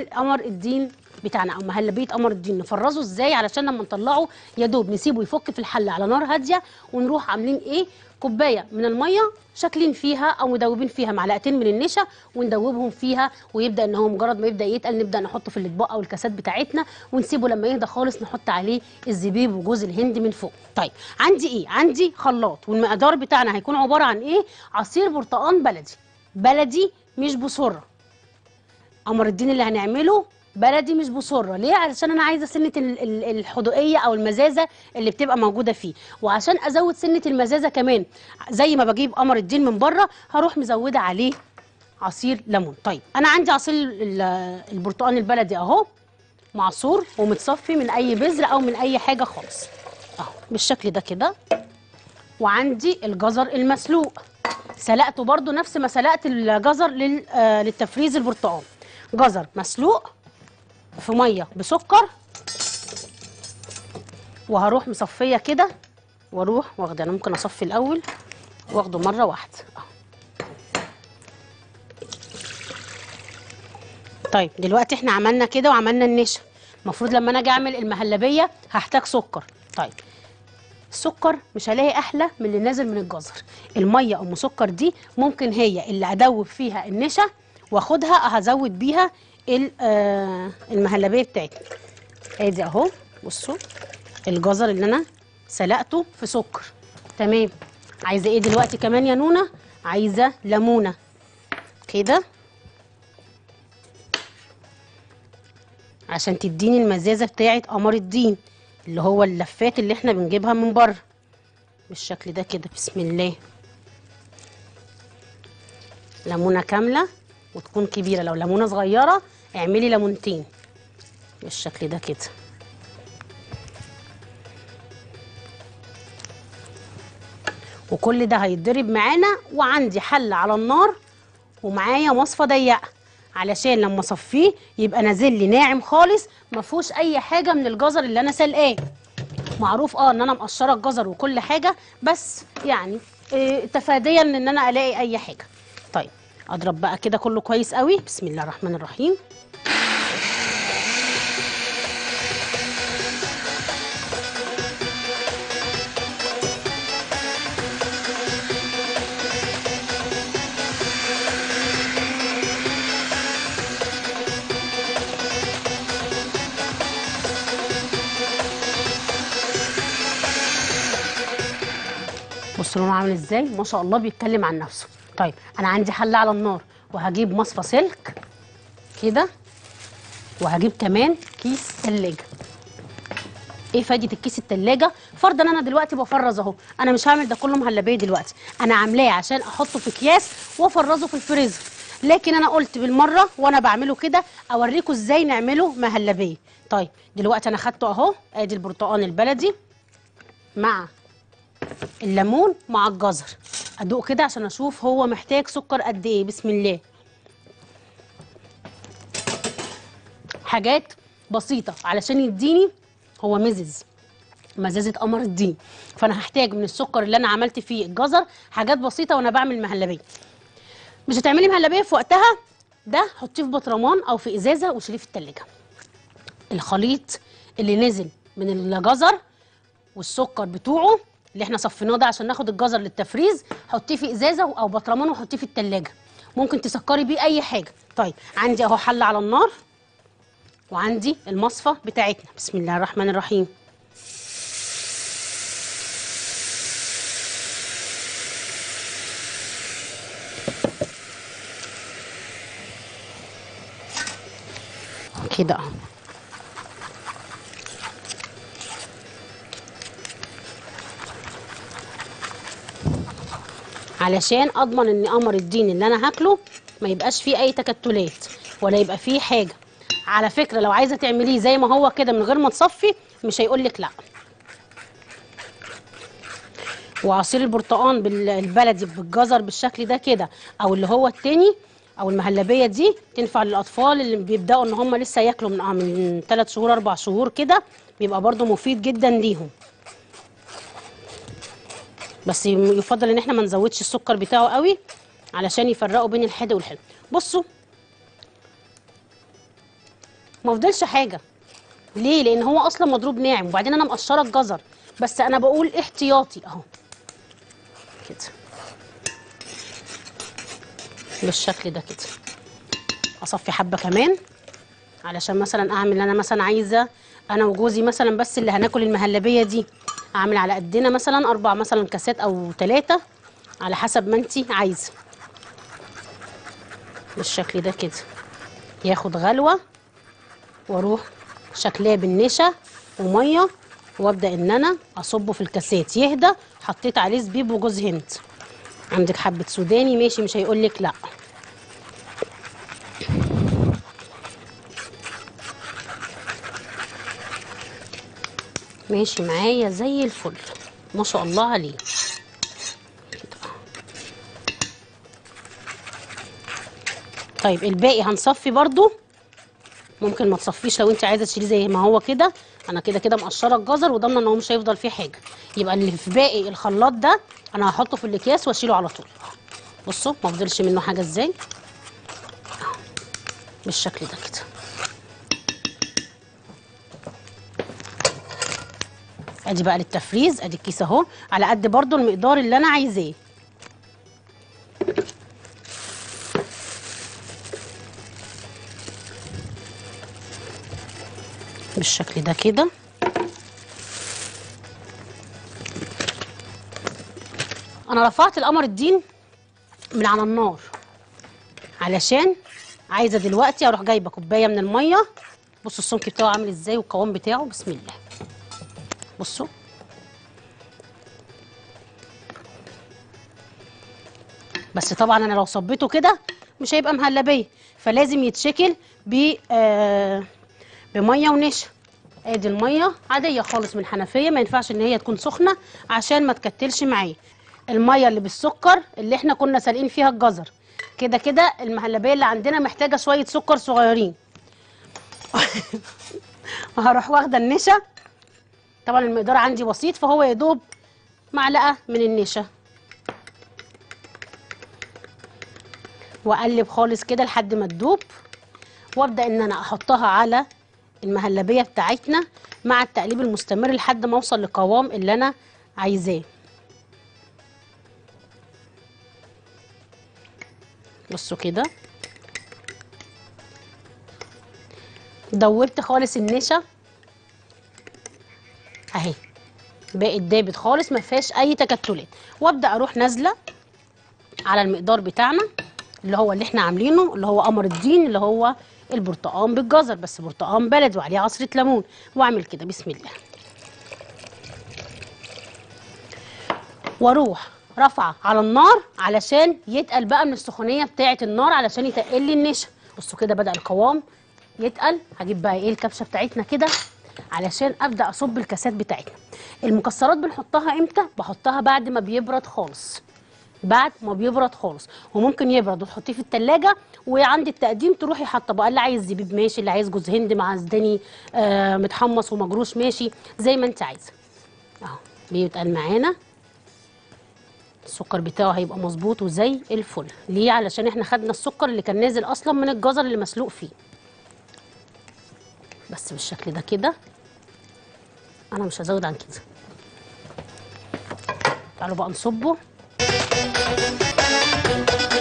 نعمل قمر الدين بتاعنا او مهلبيه قمر الدين. نفرزه ازاي علشان لما نطلعه يا دوب نسيبه يفك في الحله على نار هاديه، ونروح عاملين ايه؟ كوبايه من الميه شاكلين فيها او مدوبين فيها معلقتين من النشا وندوبهم فيها، ويبدا ان هو مجرد ما يبدا يتقل نبدا نحطه في الاطباق او الكاسات بتاعتنا ونسيبه لما يهدى خالص، نحط عليه الزبيب وجوز الهند من فوق. طيب عندي ايه؟ عندي خلاط، والمقدار بتاعنا هيكون عباره عن ايه؟ عصير برتقان بلدي، بلدي مش بسره. قمر الدين اللي هنعمله بلدي مش بسره. ليه؟ علشان انا عايزه سنه الحدوقيه او المزازه اللي بتبقى موجوده فيه، وعشان ازود سنه المزازه كمان زي ما بجيب قمر الدين من بره هروح مزوده عليه عصير ليمون. طيب انا عندي عصير البرتقال البلدي اهو، معصور ومتصفي من اي بذر او من اي حاجه خالص اهو بالشكل ده كده. وعندي الجزر المسلوق، سلقته برضو نفس ما سلقت الجزر للتفريز البرتقال. جزر مسلوق في ميه بسكر، وهروح مصفيه كده واروح واخده. انا ممكن اصفي الاول واخده مره واحده. طيب دلوقتي احنا عملنا كده وعملنا النشا، المفروض لما انا اجي اعمل المهلبيه هحتاج سكر. طيب السكر مش هلاقي احلى من اللي نازل من الجزر. الميه ام سكر دي ممكن هي اللي ادوب فيها النشا واخدها هزود بيها المهلبيه بتاعتنا. ادي اهو بصوا الجزر اللي انا سلقته في سكر. تمام. عايزه ايه دلوقتي كمان يا نونا؟ عايزه ليمونه كده عشان تديني المزازه بتاعت قمر الدين اللي هو اللفات اللي احنا بنجيبها من بره بالشكل ده كده. بسم الله. ليمونه كامله وتكون كبيره، لو ليمونه صغيره اعملي ليمونتين بالشكل ده كده. وكل ده هيتضرب معانا، وعندي حله على النار ومعايا مصفى ضيقه علشان لما اصفيه يبقى نازل لي ناعم خالص ما فيهوش اي حاجه من الجزر اللي انا سلقاه. معروف ان انا مقشره الجزر وكل حاجه، بس يعني تفاديا ان انا الاقي اي حاجه. طيب اضرب بقى كده كله كويس قوي. بسم الله الرحمن الرحيم. بصوا لونه عامل ازاي، ما شاء الله بيتكلم عن نفسه. طيب انا عندي حله على النار وهجيب مصفى سلك كده، وهجيب كمان كيس ثلاجه. ايه فايده الكيس الثلاجه؟ فرضا انا دلوقتي بفرز اهو، انا مش هعمل ده كله مهلبيه دلوقتي، انا عاملاه عشان احطه في اكياس وافرزه في الفريزر، لكن انا قلت بالمره وانا بعمله كده اوريكم ازاي نعمله مهلبيه. طيب دلوقتي انا خدته اهو، ادي البرتقال البلدي مع الليمون مع الجزر، ادوق كده عشان اشوف هو محتاج سكر قد ايه. بسم الله. حاجات بسيطه علشان يديني هو مزازه قمر الدين، فانا هحتاج من السكر اللي انا عملت فيه الجزر حاجات بسيطه وانا بعمل مهلبيه. مش هتعملي مهلبيه في وقتها، ده حطيه في بطرمان او في ازازه وشيليه في التلاجة. الخليط اللي نزل من الجزر والسكر بتوعه اللي احنا صفيناه ده عشان ناخد الجزر للتفريز، حطيه في ازازه او بطرمان وحطيه في التلاجة، ممكن تسكري بيه اي حاجه. طيب عندي اهو حله على النار وعندي المصفى بتاعتنا. بسم الله الرحمن الرحيم. كده اهو. علشان اضمن ان قمر الدين اللي انا هاكله ما يبقاش فيه اي تكتلات ولا يبقى فيه حاجه. على فكره لو عايزه تعمليه زي ما هو كده من غير ما تصفي مش هيقولك لا. وعصير البرتقال البلدي بالجزر بالشكل ده كده، او اللي هو التاني او المهلبيه دي تنفع للاطفال اللي بيبداوا ان هم لسه ياكلوا من 3 شهور 4 شهور كده، بيبقى برده مفيد جدا ليهم. بس يفضل ان احنا ما نزودش السكر بتاعه قوي علشان يفرقوا بين الحادق والحلو. بصوا ما فضلش حاجه. ليه؟ لان هو اصلا مضروب ناعم، وبعدين انا مقشره الجزر، بس انا بقول احتياطي اهو كده بالشكل ده كده. اصفي حبه كمان علشان مثلا اعمل، انا مثلا عايزه انا وجوزي مثلا بس اللي هناكل المهلبيه دي، اعمل على قدنا مثلا 4 مثلا كاسات او 3 على حسب ما انتي عايزه بالشكل ده كده. ياخد غلوه واروح شكلاه بالنشا وميه، وابدا ان انا اصبه في الكاسات يهدى. حطيت عليه زبيب وجوز هند. عندك حبه سوداني ماشي، مش هيقولك لا. ماشي معايا زي الفل ما شاء الله عليه كده. طيب الباقي هنصفي برضو، ممكن ما تصفيش لو انت عايزه تشيليه زي ما هو كده. انا كده كده مقشره الجزر وضامنه ان هو مش هيفضل فيه حاجه. يبقى اللي في باقي الخلاط ده انا هحطه في الاكياس واشيله على طول. بصوا ما فضلش منه حاجه ازاي بالشكل ده كده. ادي بقى للتفريز، ادي الكيس اهو على قد برضو المقدار اللي انا عايزاه. بالشكل ده كده. انا رفعت القمر الدين من على النار علشان عايزه دلوقتي اروح جايبه كوبايه من الميه. بصوا السمك بتاعه عامل ازاي والقوام بتاعه، بسم الله. بصوا بس طبعا انا لو صبيته كده مش هيبقى مهلبيه، فلازم يتشكل بميه ونشا. ادي الميه عاديه خالص من الحنفيه، ما ينفعش ان هي تكون سخنه عشان ما تكتلش معايا. الميه اللي بالسكر اللي احنا كنا سالقين فيها الجزر. كده كده المهلبيه اللي عندنا محتاجه شويه سكر صغيرين. وهروح واخده النشا، طبعا المقدار عندي بسيط فهو يا دوب معلقه من النشا، واقلب خالص كده لحد ما تدوب، وابدا ان انا احطها على المهلبيه بتاعتنا مع التقليب المستمر لحد ما اوصل للقوام اللي انا عايزاه. بصوا كده دوبت خالص النشا اهي، بقت دابت خالص ما فيهاش اي تكتلات. وابدا اروح نازله على المقدار بتاعنا اللي احنا عاملينه، اللي هو قمر الدين، اللي هو البرتقان بالجزر، بس برتقان بلد وعليه عصره ليمون. واعمل كده بسم الله، واروح رافعه على النار علشان يتقل بقى من السخونيه بتاعه النار، علشان يتقل لي النشا. بصوا كده بدا القوام يتقل. هجيب بقى ايه الكبشه بتاعتنا كده علشان ابدا اصب الكاسات بتاعتنا. المكسرات بنحطها امتى؟ بحطها بعد ما بيبرد خالص، بعد ما بيبرد خالص. وممكن يبرد وتحطيه في التلاجة، وعند التقديم تروحي حاطه بقى اللي عايز زبيب ماشي، اللي عايز جوز هند مع زداني متحمص ومجروش ماشي، زي ما انت عايزه. اهو بيتقل معانا، السكر بتاعه هيبقى مظبوط وزي الفل. ليه؟ علشان احنا خدنا السكر اللي كان نازل اصلا من الجزر اللي مسلوق فيه. بس بالشكل ده كده، انا مش هزود عن كده. تعالوا بقى نصبه.